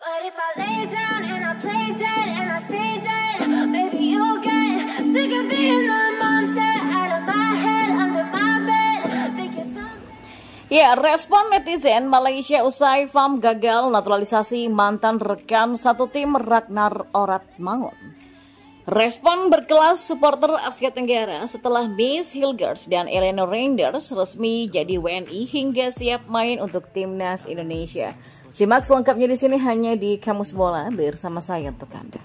What if I lay down and I play dead and I stay dead? Maybe you'll get sick of being the monster out of my head, under my bed. Think you're something. Ya, respon netizen Malaysia usai FAM gagal naturalisasi mantan rekan satu tim Ragnar Oratmangun. Respon berkelas supporter Asia Tenggara setelah Miss Hilgers dan Eleanor Reinders resmi jadi WNI hingga siap main untuk timnas Indonesia. Simak selengkapnya di sini hanya di Kamus Bola bersama saya untuk Anda.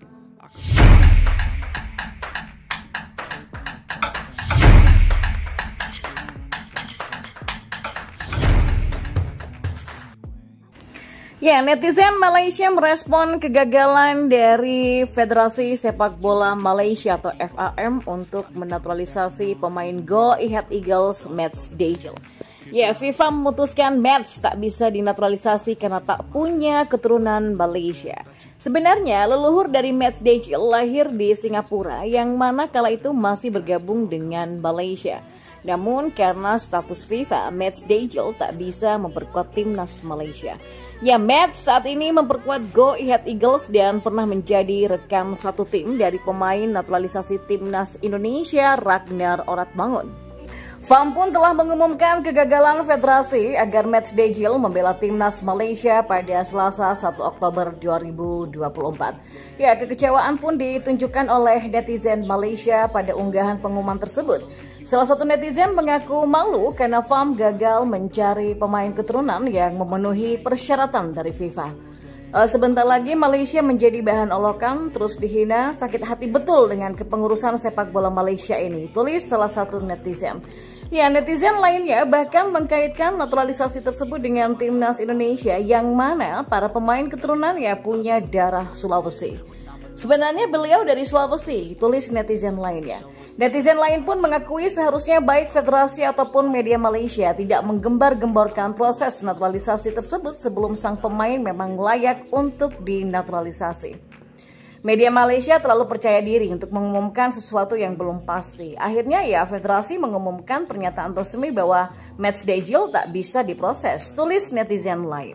Ya, netizen Malaysia merespon kegagalan dari Federasi Sepak Bola Malaysia atau FAM untuk menaturalisasi pemain Go Ahead Eagles Matt Dejel. Ya, FIFA memutuskan Matt tak bisa dinaturalisasi karena tak punya keturunan Malaysia. Sebenarnya leluhur dari Matt Dejel lahir di Singapura yang mana kala itu masih bergabung dengan Malaysia. Namun karena status FIFA, Matt Dejel tak bisa memperkuat timnas Malaysia. Ya, Matt saat ini memperkuat Go Ahead Eagles dan pernah menjadi rekan satu tim dari pemain naturalisasi timnas Indonesia Ragnar Oratmangun. FAM pun telah mengumumkan kegagalan federasi agar Matt Dejel membela timnas Malaysia pada Selasa 1 Oktober 2024. Ya, kekecewaan pun ditunjukkan oleh netizen Malaysia pada unggahan pengumuman tersebut. Salah satu netizen mengaku malu karena FAM gagal mencari pemain keturunan yang memenuhi persyaratan dari FIFA. Sebentar lagi Malaysia menjadi bahan olokan, terus dihina, sakit hati betul dengan kepengurusan sepak bola Malaysia ini, tulis salah satu netizen. Ya, netizen lainnya bahkan mengkaitkan naturalisasi tersebut dengan timnas Indonesia yang mana para pemain keturunannya punya darah Sulawesi. Sebenarnya beliau dari Sulawesi, tulis netizen lainnya. Netizen lain pun mengakui seharusnya baik federasi ataupun media Malaysia tidak menggembar-gemborkan proses naturalisasi tersebut sebelum sang pemain memang layak untuk dinaturalisasi. Media Malaysia terlalu percaya diri untuk mengumumkan sesuatu yang belum pasti. Akhirnya ya federasi mengumumkan pernyataan resmi bahwa Matt Dejel tak bisa diproses, tulis netizen lain.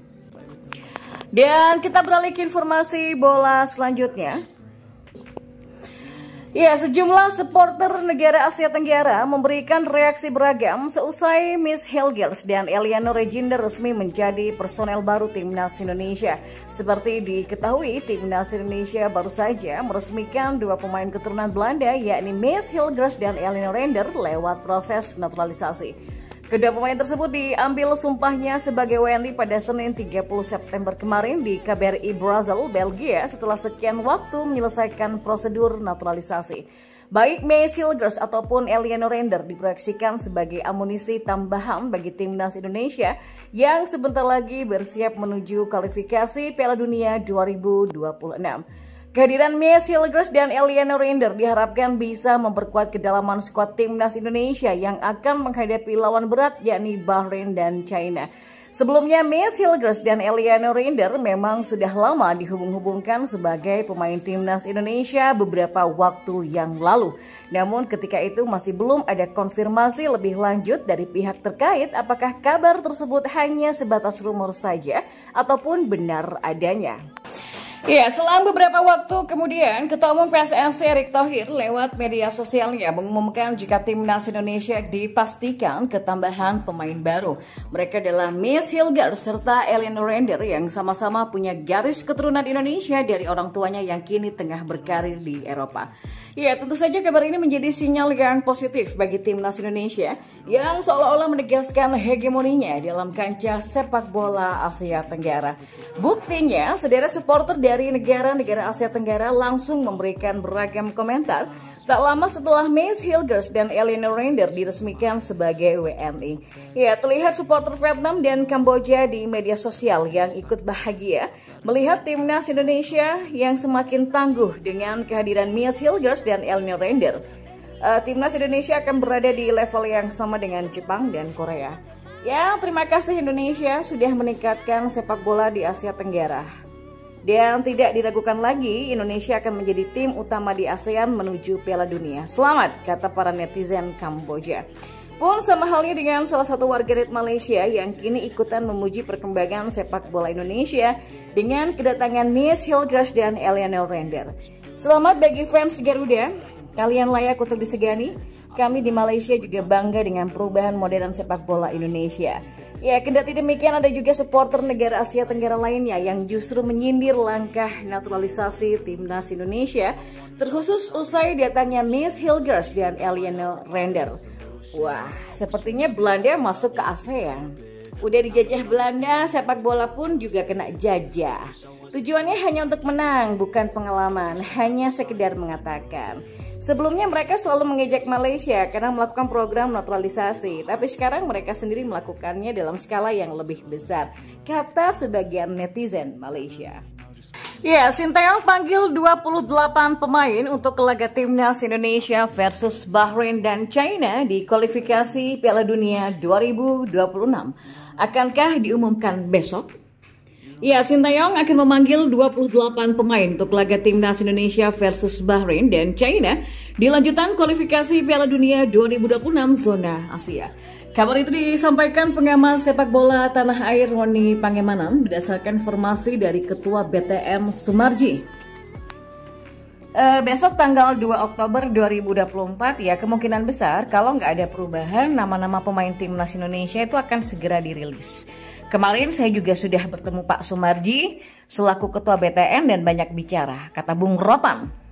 Dan kita beralih ke informasi bola selanjutnya. Ya, sejumlah supporter negara Asia Tenggara memberikan reaksi beragam seusai Miss Hilgers dan Eleanor Reginder resmi menjadi personel baru timnas Indonesia. Seperti diketahui, timnas Indonesia baru saja meresmikan dua pemain keturunan Belanda yakni Miss Hilgers dan Eleanor Reinders lewat proses naturalisasi. Kedua pemain tersebut diambil sumpahnya sebagai WNI pada Senin 30 September kemarin di KBRI Brussels, Belgia setelah sekian waktu menyelesaikan prosedur naturalisasi. Baik Miss Hilgers ataupun Eleanor Reinders diproyeksikan sebagai amunisi tambahan bagi timnas Indonesia yang sebentar lagi bersiap menuju kualifikasi Piala Dunia 2026. Kehadiran Miss Hilgers dan Eleanor Reinders diharapkan bisa memperkuat kedalaman skuad timnas Indonesia yang akan menghadapi lawan berat yakni Bahrain dan China. Sebelumnya Miss Hilgers dan Eleanor Reinders memang sudah lama dihubung-hubungkan sebagai pemain timnas Indonesia beberapa waktu yang lalu. Namun ketika itu masih belum ada konfirmasi lebih lanjut dari pihak terkait apakah kabar tersebut hanya sebatas rumor saja ataupun benar adanya. Ya, selang beberapa waktu kemudian, Ketua Umum PSSI Erick Thohir lewat media sosialnya mengumumkan jika timnas Indonesia dipastikan ketambahan pemain baru. Mereka adalah Miss Hilgers serta Eleanor Reinders yang sama-sama punya garis keturunan Indonesia dari orang tuanya yang kini tengah berkarir di Eropa. Ya, tentu saja kabar ini menjadi sinyal yang positif bagi timnas Indonesia yang seolah-olah menegaskan hegemoninya dalam kancah sepak bola Asia Tenggara. Buktinya, sederet supporter dari negara-negara Asia Tenggara langsung memberikan beragam komentar tak lama setelah Miss Hilgers dan Eleanor Reinders diresmikan sebagai WNI. Ya, terlihat supporter Vietnam dan Kamboja di media sosial yang ikut bahagia melihat timnas Indonesia yang semakin tangguh dengan kehadiran Miss Hilgers dan Eleanor Reinders. Timnas Indonesia akan berada di level yang sama dengan Jepang dan Korea. Ya, terima kasih Indonesia sudah meningkatkan sepak bola di Asia Tenggara. Dan tidak diragukan lagi, Indonesia akan menjadi tim utama di ASEAN menuju Piala Dunia. Selamat, kata para netizen Kamboja. Pun sama halnya dengan salah satu warganet Malaysia yang kini ikutan memuji perkembangan sepak bola Indonesia dengan kedatangan Miss Hilgers dan Eliana Render. Selamat bagi fans Garuda, kalian layak untuk disegani. Kami di Malaysia juga bangga dengan perubahan modern sepak bola Indonesia. Ya, kendati demikian ada juga supporter negara Asia Tenggara lainnya yang justru menyindir langkah naturalisasi timnas Indonesia, terkhusus usai datangnya Miss Hilgers dan Eliana Render. Wah, sepertinya Belanda masuk ke ASEAN. Udah dijajah Belanda, sepak bola pun juga kena jajah. Tujuannya hanya untuk menang, bukan pengalaman, hanya sekedar mengatakan. Sebelumnya mereka selalu mengejek Malaysia karena melakukan program naturalisasi, tapi sekarang mereka sendiri melakukannya dalam skala yang lebih besar, kata sebagian netizen Malaysia. Ya, Sinteyong panggil 28 pemain untuk laga timnas Indonesia versus Bahrain dan China di kualifikasi Piala Dunia 2026. Akankah diumumkan besok? Ya, Sinteyong akan memanggil 28 pemain untuk laga timnas Indonesia versus Bahrain dan China di lanjutan kualifikasi Piala Dunia 2026 zona Asia. Kabar itu disampaikan pengamat sepak bola tanah air Roni Pangemanan berdasarkan informasi dari Ketua BTM Sumarji. Besok tanggal 2 Oktober 2024 ya kemungkinan besar kalau nggak ada perubahan nama-nama pemain timnas Indonesia itu akan segera dirilis. Kemarin saya juga sudah bertemu Pak Sumarji selaku Ketua BTN dan banyak bicara, kata Bung Ropan.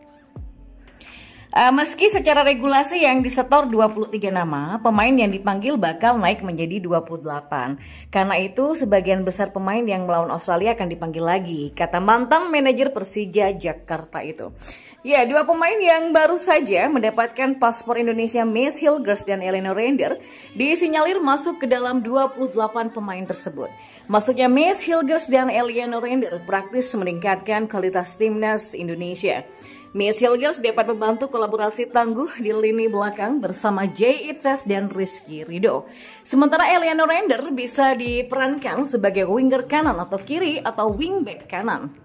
Meski secara regulasi yang disetor 23 nama, pemain yang dipanggil bakal naik menjadi 28. Karena itu, sebagian besar pemain yang melawan Australia akan dipanggil lagi, kata mantan manajer Persija Jakarta itu. Ya, dua pemain yang baru saja mendapatkan paspor Indonesia, Miss Hilgers dan Eliana Render, disinyalir masuk ke dalam 28 pemain tersebut. Masuknya Miss Hilgers dan Eliana Render praktis meningkatkan kualitas timnas Indonesia. Miss Hilgers dapat membantu kolaborasi tangguh di lini belakang bersama Jay Itzes dan Rizky Ridho. Sementara Eliana Render bisa diperankan sebagai winger kanan atau kiri atau wingback kanan.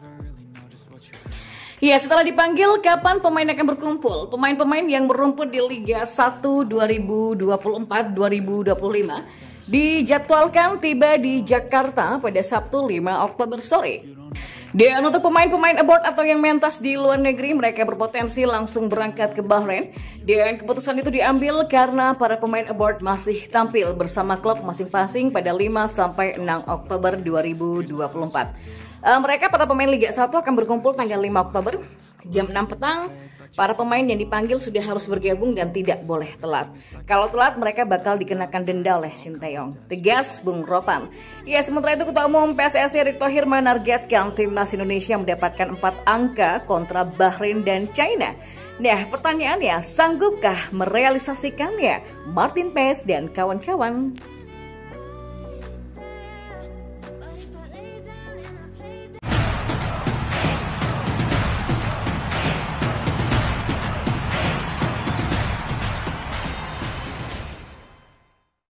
Ya, setelah dipanggil, kapan pemain akan berkumpul? Pemain-pemain yang berumput di Liga 1 2024-2025 dijadwalkan tiba di Jakarta pada Sabtu 5 Oktober sore. Dan untuk pemain-pemain abroad atau yang mentas di luar negeri, mereka berpotensi langsung berangkat ke Bahrain. Dan keputusan itu diambil karena para pemain abroad masih tampil bersama klub masing-masing pada 5-6 Oktober 2024. Mereka para pemain Liga 1 akan berkumpul tanggal 5 Oktober jam 6 petang. Para pemain yang dipanggil sudah harus bergabung dan tidak boleh telat. Kalau telat mereka bakal dikenakan denda oleh Sinteyong, tegas Bung Ropan. Ya, sementara itu Ketua Umum PSSI Erick Thohir menargetkan timnas Indonesia mendapatkan 4 angka kontra Bahrain dan China. Nah, pertanyaannya, sanggupkah merealisasikannya Martin Paes dan kawan-kawan?